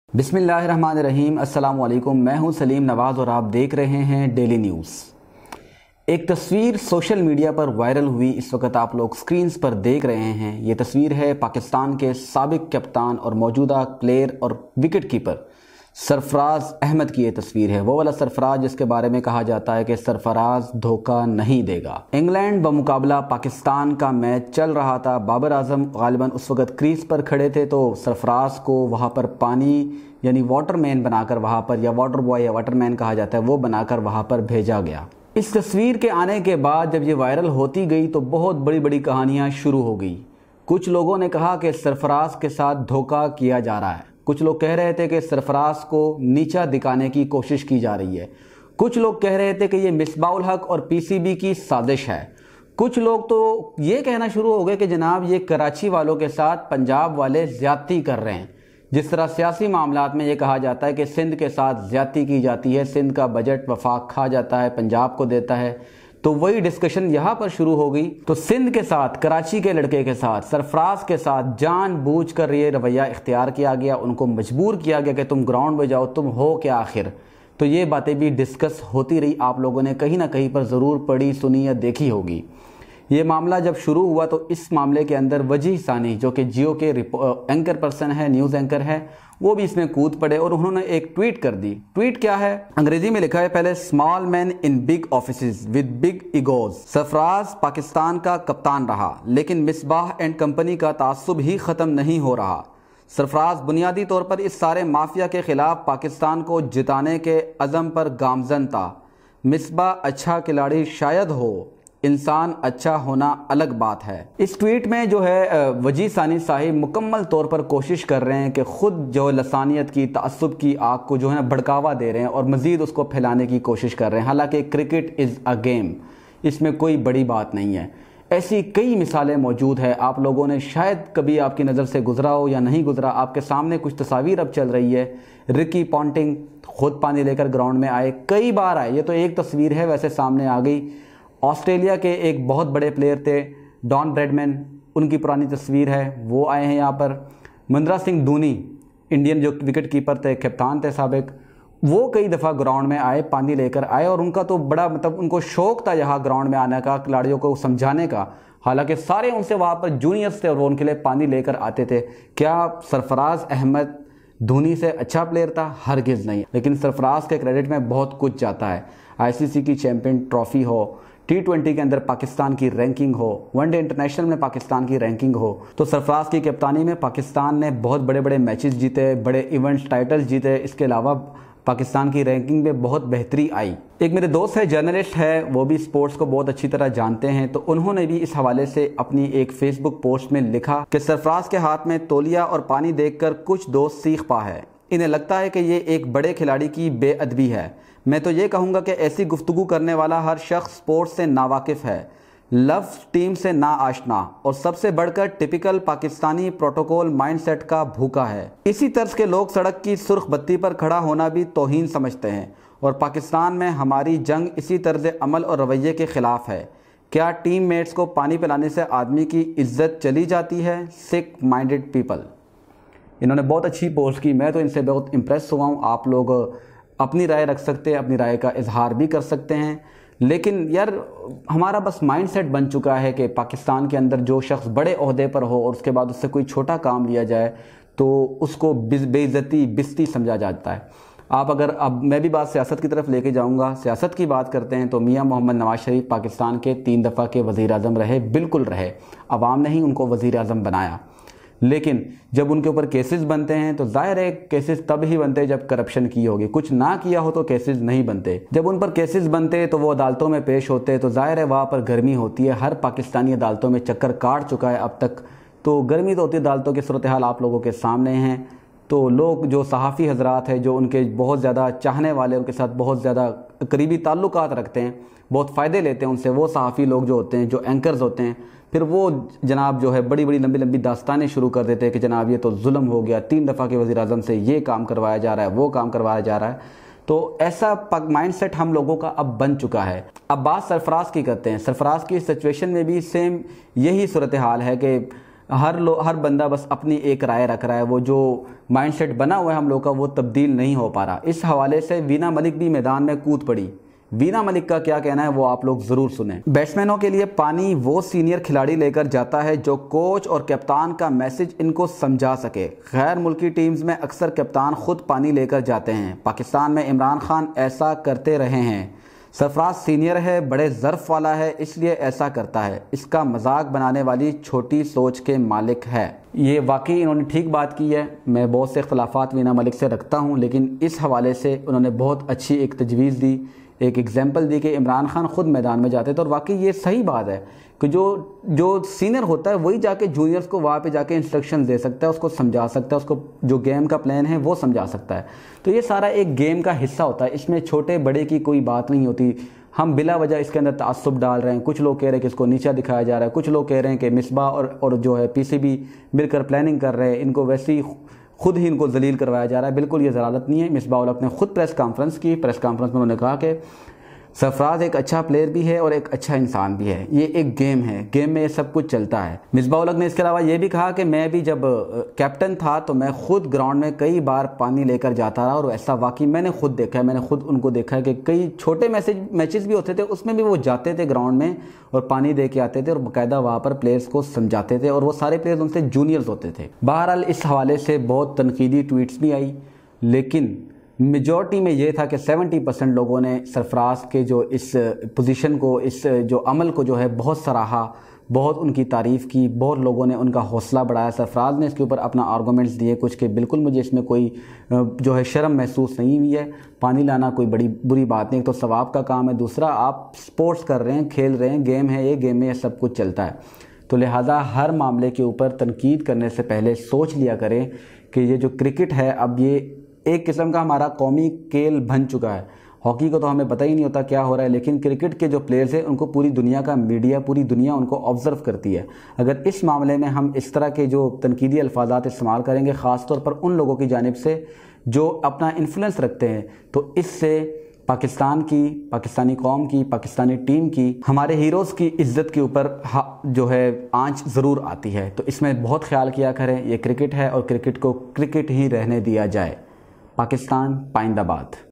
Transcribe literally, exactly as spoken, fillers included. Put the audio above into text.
بسم اللہ الرحمن الرحیم۔ السلام علیکم، میں ہوں سلیم نواز اور آپ دیکھ رہے ہیں ڈیلی نیوز۔ ایک تصویر سوشل میڈیا پر وائرل ہوئی، اس وقت آپ لوگ سکرینز پر دیکھ رہے ہیں۔ یہ تصویر ہے پاکستان کے سابق کپتان اور موجودہ پلیئر اور وکٹ کیپر سرفراز احمد کی یہ تصویر ہے، وہ والا سرفراز جس کے بارے میں کہا جاتا ہے کہ سرفراز دھوکہ نہیں دے گا۔ انگلینڈ بمقابلہ پاکستان کا میچ چل رہا تھا، بابر اعظم غالباً اس وقت کریز پر کھڑے تھے، تو سرفراز کو وہاں پر پانی یعنی واٹر مین بنا کر وہاں پر، یا واٹر بوائے یا واٹر مین کہا جاتا ہے، وہ بنا کر وہاں پر بھیجا گیا۔ اس تصویر کے آنے کے بعد جب یہ وائرل ہوتی گئی تو بہت بڑی بڑی کہانیاں شروع ہو گئی۔ کچھ لوگوں نے کہا کہ سرفراز کے ساتھ دھوکہ کیا جا رہا ہے، کچھ لوگ کہہ رہے تھے کہ سرفراز کو نیچا دکھانے کی کوشش کی جا رہی ہے، کچھ لوگ کہہ رہے تھے کہ یہ مصباح الحق اور پی سی بی کی سازش ہے، کچھ لوگ تو یہ کہنا شروع ہو گئے کہ جناب یہ کراچی والوں کے ساتھ پنجاب والے زیادتی کر رہے ہیں۔ جس طرح سیاسی معاملات میں یہ کہا جاتا ہے کہ سندھ کے ساتھ زیادتی کی جاتی ہے، سندھ کا بجٹ وفاق کھا جاتا ہے، پنجاب کو دیتا ہے، تو وہی ڈسکشن یہاں پر شروع ہو گئی۔ تو سندھ کے ساتھ، کراچی کے لڑکے کے ساتھ، سرفراز کے ساتھ جان بوجھ کر یہ رویہ اختیار کیا گیا، ان کو مجبور کیا گیا کہ تم گراؤنڈ میں جاؤ، تم ہو کیا آخر۔ تو یہ باتیں بھی ڈسکس ہوتی رہی، آپ لوگوں نے کہیں نہ کہیں پر ضرور پڑھی، سنی یا دیکھی ہوگی۔ یہ معاملہ جب شروع ہوا تو اس معاملے کے اندر وجیح ثانی جو کہ جیو کے اینکر پرسن ہے، نیوز اینکر ہے، وہ بھی اس میں کود پڑے اور انہوں نے ایک ٹویٹ کر دی۔ ٹویٹ کیا ہے؟ انگریزی میں لکھا ہے پہلے، small man in big offices with big egos. Sarfaraz Pakistan کا کپتان رہا لیکن مصباح اینڈ کمپنی کا تعصب ہی ختم نہیں ہو رہا۔ سرفراز بنیادی طور پر اس سارے مافیا کے خلاف پاکستان کو جتانے کے عزم پر گامزن تھا۔ مصباح اچھا کھلاڑی شاید ہو، انسان اچھا ہونا الگ بات ہے۔ اس ٹویٹ میں جو ہے وجیح ثانی صاحب مکمل طور پر کوشش کر رہے ہیں کہ خود جو لسانیت کی، تعصب کی آگ کو جو ہے نا بھڑکاوا دے رہے ہیں اور مزید اس کو پھیلانے کی کوشش کر رہے ہیں، حالانکہ کرکٹ از اے گیم، اس میں کوئی بڑی بات نہیں ہے۔ ایسی کئی مثالیں موجود ہیں، آپ لوگوں نے شاید کبھی آپ کی نظر سے گزرا ہو یا نہیں گزرا، آپ کے سامنے کچھ تصاویر اب چل رہی ہے۔ رکی پونٹنگ خود پانی لے کر گراؤنڈ میں آئے، کئی بار آئے، یہ تو ایک تصویر ہے ویسے سامنے آ گئی۔ آسٹریلیا کے ایک بہت بڑے پلیئر تھے ڈان بریڈمین، ان کی پرانی تصویر ہے، وہ آئے ہیں یہاں پر۔ مہندرا سنگھ دھونی، انڈین جو وکٹ کیپر تھے، کپتان تھے سابق، وہ کئی دفعہ گراؤنڈ میں آئے، پانی لے کر آئے، اور ان کا تو بڑا مطلب ان کو شوق تھا یہاں گراؤنڈ میں آنے کا، کھلاڑیوں کو سمجھانے کا، حالانکہ سارے ان سے وہاں پر جونیئرز تھے اور وہ ان کے لیے پانی لے کر آتے تھے۔ کیا سرفراز احمد دھونی سے اچھا پلیئر تھا؟ ہرگز نہیں، لیکن سرفراز کے کریڈٹ میں بہت کچھ جاتا ہے۔ آئی سی سی کی چیمپئن ٹرافی ہو، ٹی ٹوینٹی کے اندر پاکستان کی رینکنگ ہو، ون ڈے انٹرنیشنل میں پاکستان کی رینکنگ ہو، تو سرفراز کی کپتانی میں پاکستان نے بہت بڑے بڑے میچز جیتے، بڑے ایونٹس ٹائٹلز جیتے، اس کے علاوہ پاکستان کی رینکنگ میں بہت بہتری آئی۔ ایک میرے دوست ہے، جرنلسٹ ہے، وہ بھی سپورٹس کو بہت اچھی طرح جانتے ہیں، تو انہوں نے بھی اس حوالے سے اپنی ایک فیس بک پوسٹ میں لکھا کہ سرفراز کے ہاتھ میں تولیہ اور پانی دیکھ کر کچھ دوست سیکھ پا ہے، انہیں لگتا ہے کہ یہ ایک بڑے کھلاڑی کی بے ادبی ہے۔ میں تو یہ کہوں گا کہ ایسی گفتگو کرنے والا ہر شخص سپورٹس سے ناواقف ہے، لفظ ٹیم سے نا آشنا، اور سب سے بڑھ کر typical Pakistani protocol mindset کا بھوکا ہے۔ اسی طرز کے لوگ سڑک کی سرخ بتی پر کھڑا ہونا بھی توہین سمجھتے ہیں، اور پاکستان میں ہماری جنگ اسی طرز عمل اور رویے کے خلاف ہے۔ کیا ٹیم میٹس کو پانی پلانے سے آدمی کی عزت چلی جاتی ہے؟ سک مائنڈڈ پیپل۔ انہوں نے بہت اچھی پوسٹ کی، میں تو ان سے بہت امپریس ہوا ہوں۔ آپ لوگ اپنی رائے رکھ سکتے ہیں، اپنی رائے کا اظہار بھی کر سکتے ہیں، لیکن یار ہمارا بس مائنڈ سیٹ بن چکا ہے کہ پاکستان کے اندر جو شخص بڑے عہدے پر ہو اور اس کے بعد اس سے کوئی چھوٹا کام لیا جائے تو اس کو بے عزتی، بستی سمجھا جاتا ہے۔ آپ اگر اب میں بھی بات سیاست کی طرف لے کے جاؤں گا، سیاست کی بات کرتے ہیں تو میاں محمد نواز شریف پاکستان کے تین دفعہ کے وزیر اعظم رہے، بالکل رہے، عوام نے ہی ان کو وزیر اعظم بنایا، لیکن جب ان کے اوپر کیسز بنتے ہیں تو ظاہر ہے کیسز تب ہی بنتے جب کرپشن کی ہوگی، کچھ نہ کیا ہو تو کیسز نہیں بنتے۔ جب ان پر کیسز بنتے تو وہ عدالتوں میں پیش ہوتے تو ظاہر ہے وہاں پر گرمی ہوتی ہے، ہر پاکستانی عدالتوں میں چکر کاٹ چکا ہے اب تک، تو گرمی تو ہوتی ہے، عدالتوں کی صورتحال آپ لوگوں کے سامنے ہیں۔ تو لوگ جو صحافی حضرات ہیں، جو ان کے بہت زیادہ چاہنے والے، ان کے ساتھ بہت زیادہ قریبی تعلقات رکھتے ہیں، بہت فائدے لیتے ہیں ان سے، وہ صحافی لوگ جو ہوتے ہیں، جو اینکرز ہوتے ہیں، پھر وہ جناب جو ہے بڑی بڑی لمبی لمبی داستانیں شروع کر دیتے ہیں کہ جناب یہ تو ظلم ہو گیا، تین دفعہ کے وزیر اعظم سے یہ کام کروایا جا رہا ہے، وہ کام کروایا جا رہا ہے۔ تو ایسا مائنڈ سیٹ ہم لوگوں کا اب بن چکا ہے۔ اب بات سرفراز کی کرتے ہیں۔ سرفراز کی سچویشن میں بھی سیم یہی صورتحال ہے کہ ہر لو ہر بندہ بس اپنی ایک رائے رکھ رہا ہے، وہ جو مائنڈ سیٹ بنا ہوا ہے ہم لوگ کا وہ تبدیل نہیں ہو پا رہا۔ اس حوالے سے وینا ملک بھی میدان میں کود پڑی۔ وینا ملک کا کیا کہنا ہے وہ آپ لوگ ضرور سنیں۔ بیٹسمینوں کے لیے پانی وہ سینئر کھلاڑی لے کر جاتا ہے جو کوچ اور کپتان کا میسج ان کو سمجھا سکے۔ غیر ملکی ٹیمز میں اکثر کپتان خود پانی لے کر جاتے ہیں۔ پاکستان میں عمران خان ایسا کرتے رہے ہیں۔ سرفراز سینئر ہے، بڑے ظرف والا ہے، اس لیے ایسا کرتا ہے۔ اس کا مذاق بنانے والی چھوٹی سوچ کے مالک ہے۔ یہ واقعی انہوں نے ٹھیک بات کی ہے۔ میں بہت سے اختلافات وینا ملک سے رکھتا ہوں، لیکن اس حوالے سے انہوں نے بہت اچھی ایک تجویز دی، ایک ایگزامپل دی کہ عمران خان خود میدان میں جاتے تھے، اور واقعی یہ صحیح بات ہے کہ جو جو سینئر ہوتا ہے وہی جا کے جونیئرز کو وہاں پہ جا کے انسٹرکشن دے سکتا ہے، اس کو سمجھا سکتا ہے، اس کو جو گیم کا پلان ہے وہ سمجھا سکتا ہے۔ تو یہ سارا ایک گیم کا حصہ ہوتا ہے، اس میں چھوٹے بڑے کی کوئی بات نہیں ہوتی۔ ہم بلا وجہ اس کے اندر تعصب ڈال رہے ہیں۔ کچھ لوگ کہہ رہے ہیں کہ اس کو نیچا دکھایا جا رہا ہے، کچھ لوگ کہہ رہے ہیں کہ مصباح اور اور جو ہے پی سی بی مل کر پلاننگ کر رہے ہیں، ان کو ویسی خود ہی ان کو ذلیل کروایا جا رہا ہے۔ بالکل یہ ضلالت نہیں ہے۔ مصباح الحق نے خود پریس کانفرنس کی، پریس کانفرنس میں انہوں نے کہا کہ سرفراز ایک اچھا پلیئر بھی ہے اور ایک اچھا انسان بھی ہے، یہ ایک گیم ہے، گیم میں یہ سب کچھ چلتا ہے۔ مصباح الحق نے اس کے علاوہ یہ بھی کہا کہ میں بھی جب کیپٹن تھا تو میں خود گراؤنڈ میں کئی بار پانی لے کر جاتا رہا، اور ایسا واقعی میں نے خود دیکھا ہے، میں نے خود ان کو دیکھا ہے کہ کئی چھوٹے میچز میچز بھی ہوتے تھے، اس میں بھی وہ جاتے تھے گراؤنڈ میں اور پانی دے کے آتے تھے، اور باقاعدہ وہاں پر پلیئرز کو سمجھاتے تھے، اور وہ سارے پلیئرز ان سے جونیئرز ہوتے تھے۔ بہرحال اس حوالے سے بہت تنقیدی ٹویٹس بھی آئی، لیکن میجورٹی میں یہ تھا کہ سیونٹی پرسنٹ لوگوں نے سرفراز کے جو اس پوزیشن کو، اس جو عمل کو جو ہے بہت سراہا، بہت ان کی تعریف کی، بہت لوگوں نے ان کا حوصلہ بڑھایا۔ سرفراز نے اس کے اوپر اپنا آرگومنٹس دیے کچھ کہ بالکل مجھے اس میں کوئی جو ہے شرم محسوس نہیں ہوئی ہے، پانی لانا کوئی بڑی بری بات نہیں، ایک تو ثواب کا کام ہے، دوسرا آپ سپورٹس کر رہے ہیں، کھیل رہے ہیں، گیم ہے، یہ گیم میں یہ سب کچھ چلتا ہے۔ تو لہٰذا ہر معاملے کے اوپر تنقید کرنے سے پہلے سوچ لیا کریں کہ یہ جو کرکٹ ہے اب یہ ایک قسم کا ہمارا قومی کھیل بن چکا ہے۔ ہاکی کو تو ہمیں پتہ ہی نہیں ہوتا کیا ہو رہا ہے، لیکن کرکٹ کے جو پلیئرز ہیں ان کو پوری دنیا کا میڈیا، پوری دنیا ان کو آبزرو کرتی ہے۔ اگر اس معاملے میں ہم اس طرح کے جو تنقیدی الفاظات استعمال کریں گے، خاص طور پر ان لوگوں کی جانب سے جو اپنا انفلوئنس رکھتے ہیں، تو اس سے پاکستان کی، پاکستانی قوم کی، پاکستانی ٹیم کی، ہمارے ہیروز کی عزت کے اوپر جو ہے آنچ ضرور آتی ہے۔ تو اس میں بہت خیال کیا کریں، یہ کرکٹ ہے اور کرکٹ کو کرکٹ ہی رہنے دیا جائے۔ پاکستان پائندہ باد۔